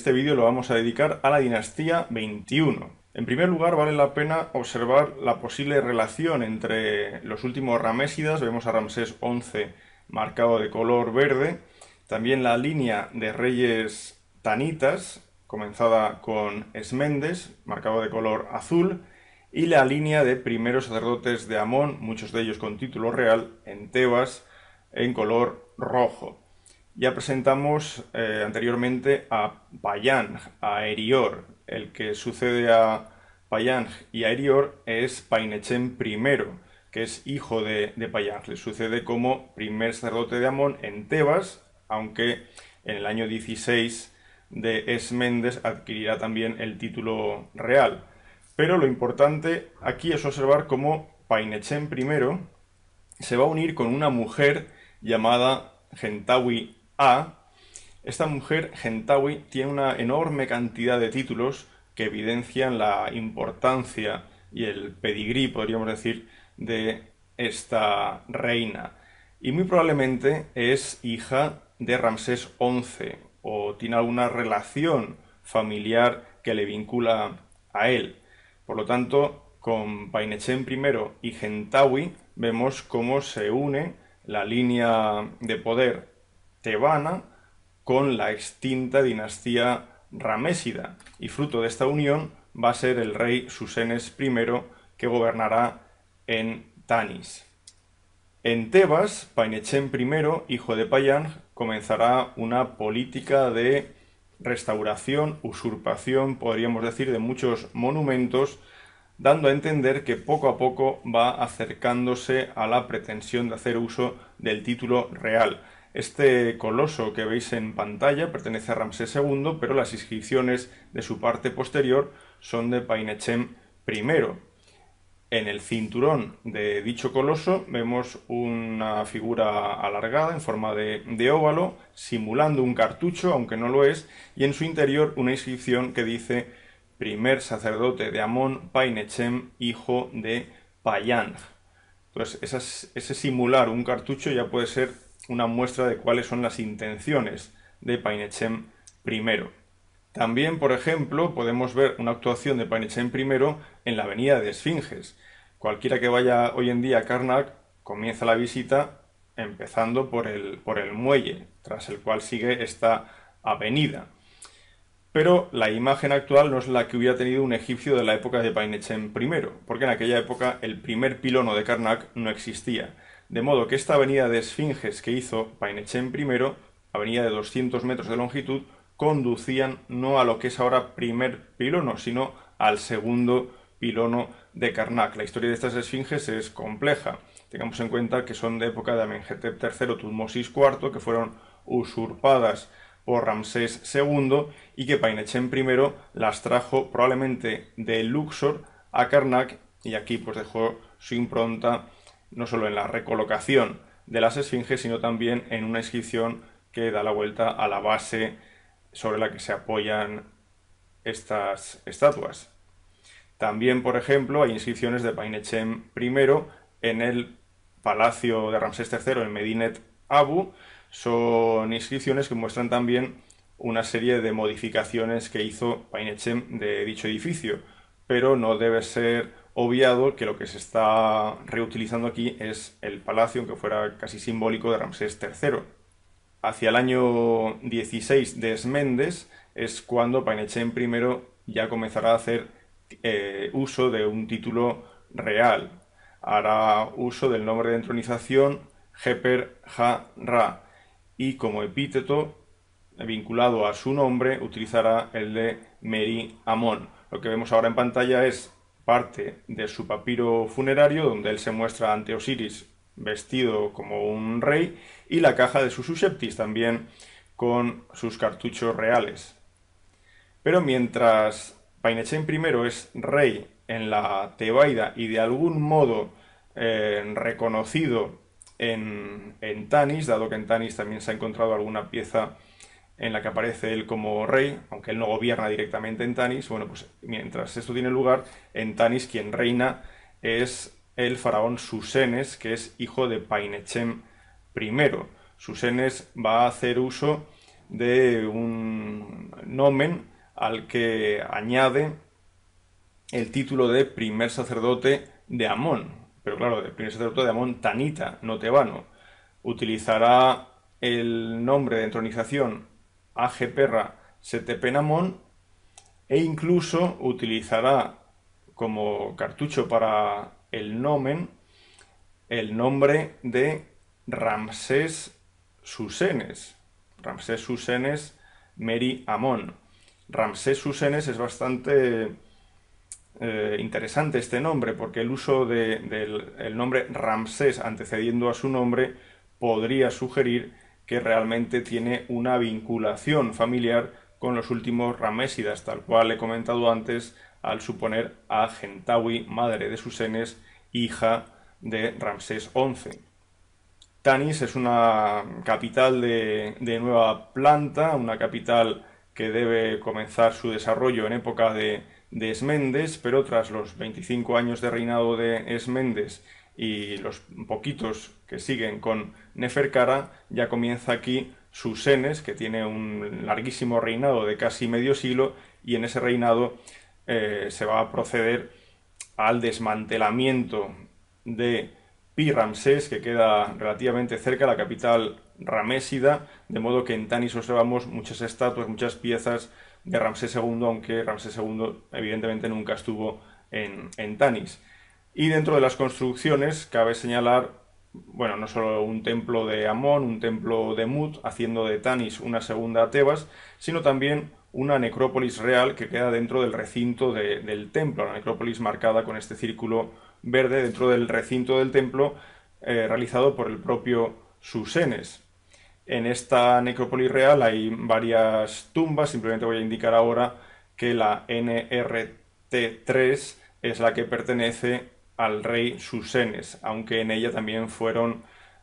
este vídeo lo vamos a dedicar a la dinastía 21. En primer lugar, vale la pena observar la posible relación entre los últimos ramésidas. Vemos a Ramsés XI marcado de color verde, también la línea de reyes tanitas, comenzada con Esmendes, marcado de color azul, y la línea de primeros sacerdotes de Amón, muchos de ellos con título real, en Tebas, en color rojo. Ya presentamos anteriormente a Payán, a Erior. El que sucede a Payán y a Erior es Painechem I, que es hijo de Payán. Le sucede como primer sacerdote de Amón en Tebas, aunque en el año 16 de Esmendes adquirirá también el título real. Pero lo importante aquí es observar cómo Painechem I se va a unir con una mujer llamada Gentawi A. Esta mujer, Gentawi, tiene una enorme cantidad de títulos que evidencian la importancia y el pedigrí, podríamos decir, de esta reina. Y muy probablemente es hija de Ramsés XI o tiene alguna relación familiar que le vincula a él. Por lo tanto, con Painechem I y Gentawi vemos cómo se une la línea de poder tebana con la extinta dinastía ramésida, y fruto de esta unión va a ser el rey Susenes I, que gobernará en Tanis. En Tebas, Painechem I, hijo de Payán, comenzará una política de restauración, usurpación, podríamos decir, de muchos monumentos, dando a entender que poco a poco va acercándose a la pretensión de hacer uso del título real. Este coloso que veis en pantalla pertenece a Ramsés II, pero las inscripciones de su parte posterior son de Painechem I. En el cinturón de dicho coloso vemos una figura alargada en forma de óvalo, simulando un cartucho, aunque no lo es, y en su interior una inscripción que dice: primer sacerdote de Amón, Painechem, hijo de Payán. Entonces, ese simular un cartucho ya puede ser una muestra de cuáles son las intenciones de Painechem I. También, por ejemplo, podemos ver una actuación de Painechem I en la avenida de Esfinges. Cualquiera que vaya hoy en día a Karnak comienza la visita empezando por el muelle, tras el cual sigue esta avenida. Pero la imagen actual no es la que hubiera tenido un egipcio de la época de Painechem I, porque en aquella época el primer pilono de Karnak no existía. De modo que esta avenida de Esfinges que hizo Painechem I, avenida de 200 metros de longitud, conducían no a lo que es ahora primer pilono, sino al segundo pilono de Karnak. La historia de estas esfinges es compleja. Tengamos en cuenta que son de época de Amenhotep III, Tutmosis IV, que fueron usurpadas por Ramsés II y que Painechem I las trajo probablemente de Luxor a Karnak, y aquí pues dejó su impronta no solo en la recolocación de las esfinges, sino también en una inscripción que da la vuelta a la base sobre la que se apoyan estas estatuas. También, por ejemplo, hay inscripciones de Painechem I en el palacio de Ramsés III en Medinet Abu. Son inscripciones que muestran también una serie de modificaciones que hizo Painechem de dicho edificio, pero no debe ser obviado que lo que se está reutilizando aquí es el palacio, aunque fuera casi simbólico, de Ramsés III. Hacia el año 16 de Esmendes es cuando Painechem I ya comenzará a hacer uso de un título real. Hará uso del nombre de entronización Jeper-Ha-Ra, y como epíteto vinculado a su nombre utilizará el de Meri Amón. Lo que vemos ahora en pantalla es parte de su papiro funerario, donde él se muestra ante Osiris vestido como un rey, y la caja de sus susceptis también con sus cartuchos reales. Pero mientras Painechem I es rey en la Tebaida y de algún modo reconocido en Tanis, dado que en Tanis también se ha encontrado alguna pieza en la que aparece él como rey, aunque él no gobierna directamente en Tanis, bueno, pues mientras esto tiene lugar, en Tanis quien reina es el faraón Susenes, que es hijo de Painechem I. Susenes va a hacer uso de un nomen al que añade el título de primer sacerdote de Amón. Pero claro, de primer sacerdote de Amón tanita, no tebano. Utilizará el nombre de entronización Ageperra Setepenamón e incluso utilizará como cartucho para el nomen el nombre de Ramsés Susenes. Ramsés Susenes Meri Amón. Ramsés Susenes es bastante interesante este nombre, porque el uso del nombre Ramsés antecediendo a su nombre podría sugerir que realmente tiene una vinculación familiar con los últimos Ramésidas, tal cual he comentado antes, al suponer a Gentawi, madre de Susenes, hija de Ramsés XI. Tanis es una capital de nueva planta, una capital que debe comenzar su desarrollo en época de Esmendes, pero tras los 25 años de reinado de Esmendes y los poquitos que siguen con Neferkara, ya comienza aquí Susenes, que tiene un larguísimo reinado de casi medio siglo, y en ese reinado se va a proceder al desmantelamiento de Pi Ramsés, que queda relativamente cerca de la capital ramésida, de modo que en Tanis observamos muchas estatuas, muchas piezas de Ramsés II, aunque Ramsés II evidentemente nunca estuvo en Tanis. Y dentro de las construcciones cabe señalar, bueno, no solo un templo de Amón, un templo de Mut, haciendo de Tanis una segunda Tebas, sino también una necrópolis real que queda dentro del recinto del templo, la necrópolis marcada con este círculo verde dentro del recinto del templo, realizado por el propio Susenes. En esta necrópolis real hay varias tumbas, simplemente voy a indicar ahora que la NRT3 es la que pertenece al rey Susenes, aunque en ella también fueron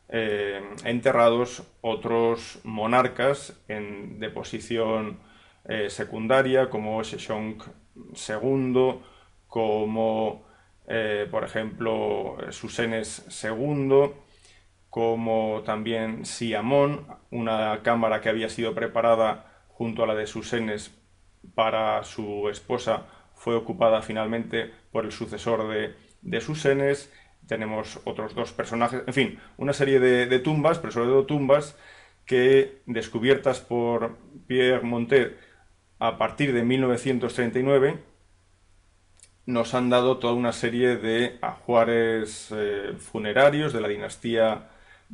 enterrados otros monarcas de posición secundaria, como Sheshonq II, como por ejemplo Susenes II, como también Siamón, una cámara que había sido preparada junto a la de Susenes para su esposa, fue ocupada finalmente por el sucesor de Susenes. Tenemos otros dos personajes, en fin, una serie de tumbas, pero sobre todo tumbas que, descubiertas por Pierre Montet a partir de 1939, nos han dado toda una serie de ajuares funerarios de la dinastía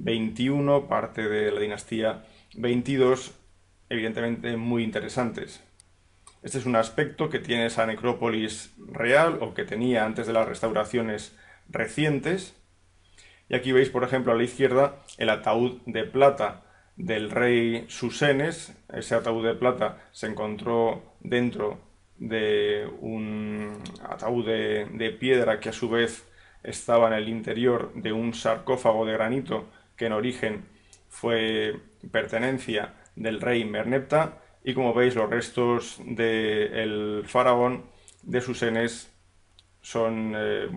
21, parte de la dinastía 22, evidentemente muy interesantes. Este es un aspecto que tiene esa necrópolis real, o que tenía antes de las restauraciones recientes. Y aquí veis, por ejemplo, a la izquierda, el ataúd de plata del rey Susenes. Ese ataúd de plata se encontró dentro de un ataúd de piedra que a su vez estaba en el interior de un sarcófago de granito que en origen fue pertenencia del rey Merneptah, y como veis los restos del faraón de Susenes son,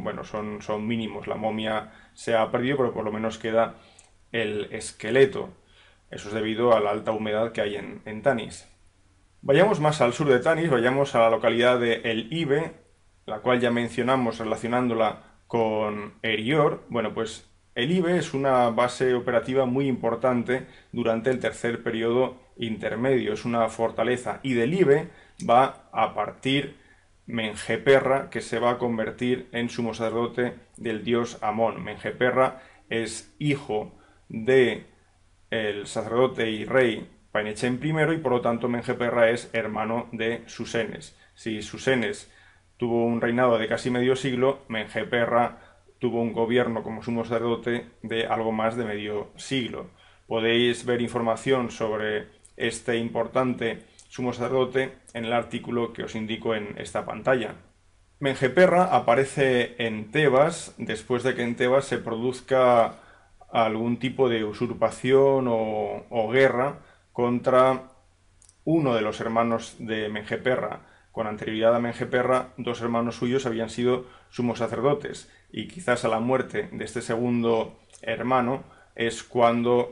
son mínimos. La momia se ha perdido, pero por lo menos queda el esqueleto. Eso es debido a la alta humedad que hay en Tanis. Vayamos más al sur de Tanis, vayamos a la localidad de El Ibe, la cual ya mencionamos relacionándola con Erior. Bueno, pues El Ibe es una base operativa muy importante durante el tercer periodo intermedio, es una fortaleza, y del Ibe va a partir Menjeperra, que se va a convertir en sumo sacerdote del dios Amón. Menjeperra es hijo de el sacerdote y rey Painechén I, y por lo tanto Menjeperra es hermano de Susenes. Si Susenes tuvo un reinado de casi medio siglo, Menjeperra tuvo un gobierno como sumo sacerdote de algo más de medio siglo. Podéis ver información sobre este importante sumo sacerdote en el artículo que os indico en esta pantalla. Menjeperra aparece en Tebas después de que en Tebas se produzca algún tipo de usurpación o guerra contra uno de los hermanos de Menjeperra. Con anterioridad a Menjeperra, dos hermanos suyos habían sido sumos sacerdotes, y quizás a la muerte de este segundo hermano es cuando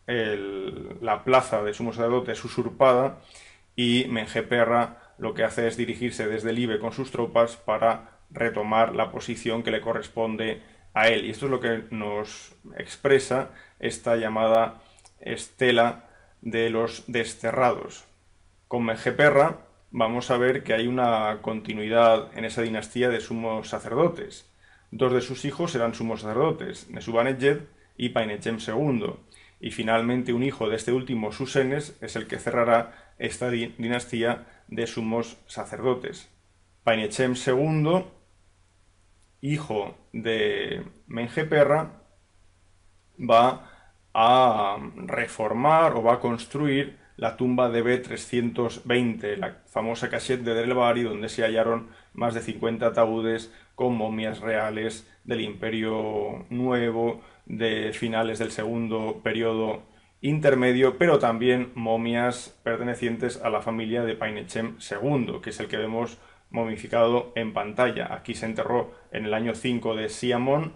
la plaza de sumo sacerdote es usurpada y Menjeperra lo que hace es dirigirse desde Libe con sus tropas para retomar la posición que le corresponde a él. Y esto es lo que nos expresa esta llamada estela de los desterrados. Con Menjeperra vamos a ver que hay una continuidad en esa dinastía de sumos sacerdotes. Dos de sus hijos eran sumos sacerdotes, Nesubanetjet y Painechem II, y finalmente un hijo de este último, Susenes, es el que cerrará esta dinastía de sumos sacerdotes. Painechem II, hijo de Menjeperra, va a reformar o va a construir la tumba de B320, la famosa cachette de Del Bari, donde se hallaron más de 50 ataúdes con momias reales del Imperio Nuevo, de finales del segundo periodo intermedio, pero también momias pertenecientes a la familia de Painechem II, que es el que vemos momificado en pantalla. Aquí se enterró en el año 5 de Siamon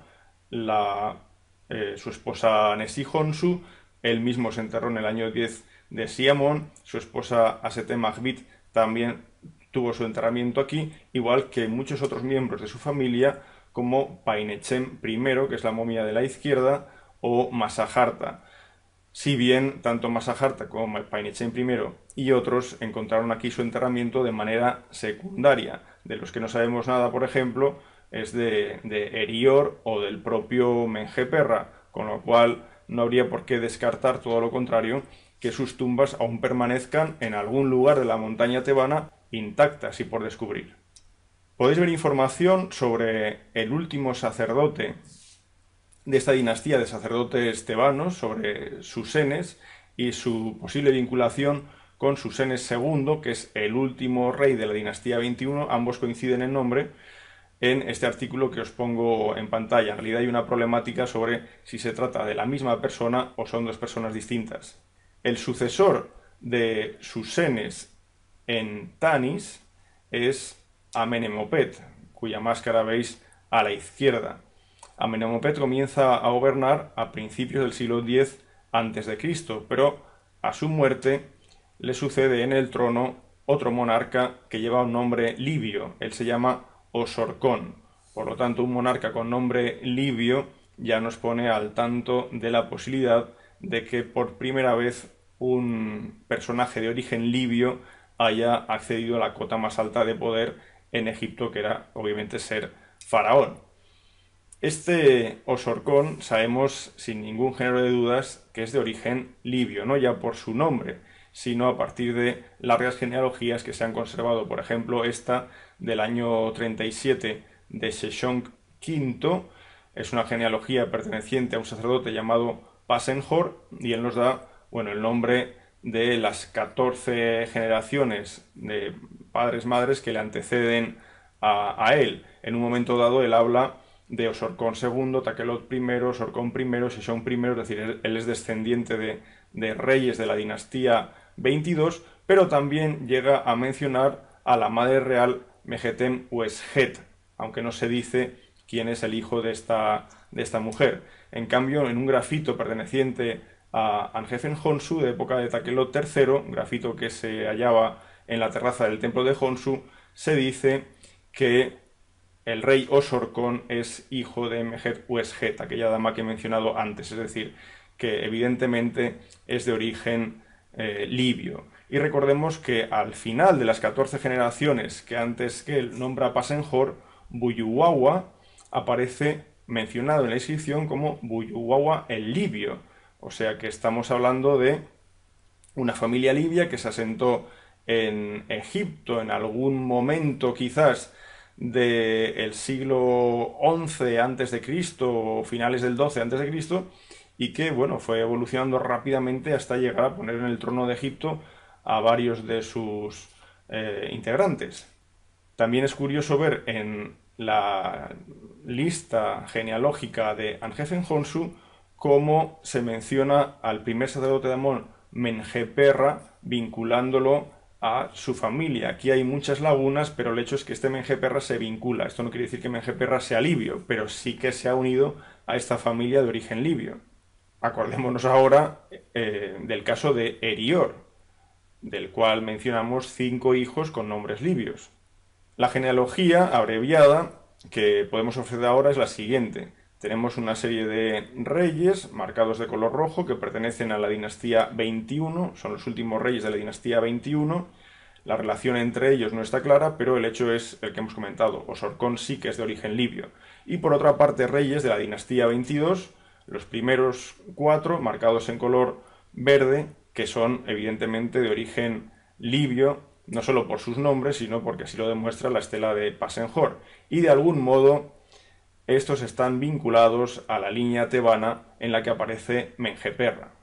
su esposa Nesihonsu, él mismo se enterró en el año 10 de Siamon, su esposa Asetemachbit también tuvo su enterramiento aquí, igual que muchos otros miembros de su familia, como Painechem I, que es la momia de la izquierda, o Masajarta. Si bien tanto Masajarta como Painechem I y otros encontraron aquí su enterramiento de manera secundaria. De los que no sabemos nada, por ejemplo, es de Erior o del propio Menjeperra, con lo cual no habría por qué descartar, todo lo contrario, que sus tumbas aún permanezcan en algún lugar de la montaña tebana intactas y por descubrir. Podéis ver información sobre el último sacerdote de esta dinastía de sacerdotes tebanos, sobre Susenes y su posible vinculación con Susenes II, que es el último rey de la dinastía 21, ambos coinciden en nombre, en este artículo que os pongo en pantalla. En realidad hay una problemática sobre si se trata de la misma persona o son dos personas distintas. El sucesor de Susenes en Tanis es Amenemopet, cuya máscara veis a la izquierda. Amenemopet comienza a gobernar a principios del siglo X a.C., pero a su muerte le sucede en el trono otro monarca que lleva un nombre libio. Él se llama Osorkón. Por lo tanto, un monarca con nombre libio ya nos pone al tanto de la posibilidad de que por primera vez un personaje de origen libio haya accedido a la cota más alta de poder en Egipto, que era obviamente ser faraón. Este Osorkón sabemos sin ningún género de dudas que es de origen libio, no ya por su nombre, sino a partir de largas genealogías que se han conservado. Por ejemplo, esta del año 37 de Sheshonq V es una genealogía perteneciente a un sacerdote llamado Pasenjor, y él nos da el nombre de las 14 generaciones de padres-madres que le anteceden a él. En un momento dado él habla de Osorkón II, Takelot I, Osorkón I, Sheshonq I, es decir, él es descendiente de reyes de la dinastía 22, pero también llega a mencionar a la madre real Mehetem Uesjet, aunque no se dice quién es el hijo de esta mujer. En cambio, en un grafito perteneciente a Anjefenhonsu de época de Takelot III, grafito que se hallaba en la terraza del templo de Honsu, se dice que el rey Osorkón es hijo de Mehet Uesjet, aquella dama que he mencionado antes, es decir, que evidentemente es de origen libio. Y recordemos que al final de las 14 generaciones que antes que él nombra Pasenjor, Buyuwawa aparece mencionado en la inscripción como Buyuwawa el libio. O sea que estamos hablando de una familia libia que se asentó en Egipto en algún momento quizás del siglo XI a.C. o finales del XII a.C. y que fue evolucionando rápidamente hasta llegar a poner en el trono de Egipto a varios de sus integrantes. También es curioso ver en la lista genealógica de Anjefenhonsu cómo se menciona al primer sacerdote de Amón, Menjeperra, vinculándolo a su familia. Aquí hay muchas lagunas, pero el hecho es que este Menjeperra se vincula. Esto no quiere decir que Menjeperra sea libio, pero sí que se ha unido a esta familia de origen libio. Acordémonos ahora del caso de Erior, del cual mencionamos 5 hijos con nombres libios. La genealogía abreviada que podemos ofrecer ahora es la siguiente. Tenemos una serie de reyes marcados de color rojo que pertenecen a la dinastía 21, son los últimos reyes de la dinastía 21. La relación entre ellos no está clara, pero el hecho es el que hemos comentado. Osorcón sí que es de origen libio. Y por otra parte, reyes de la dinastía 22, los primeros 4 marcados en color verde, que son evidentemente de origen libio, no solo por sus nombres, sino porque así lo demuestra la estela de Pasenjor. Y de algún modo estos están vinculados a la línea tebana en la que aparece Menjeperra.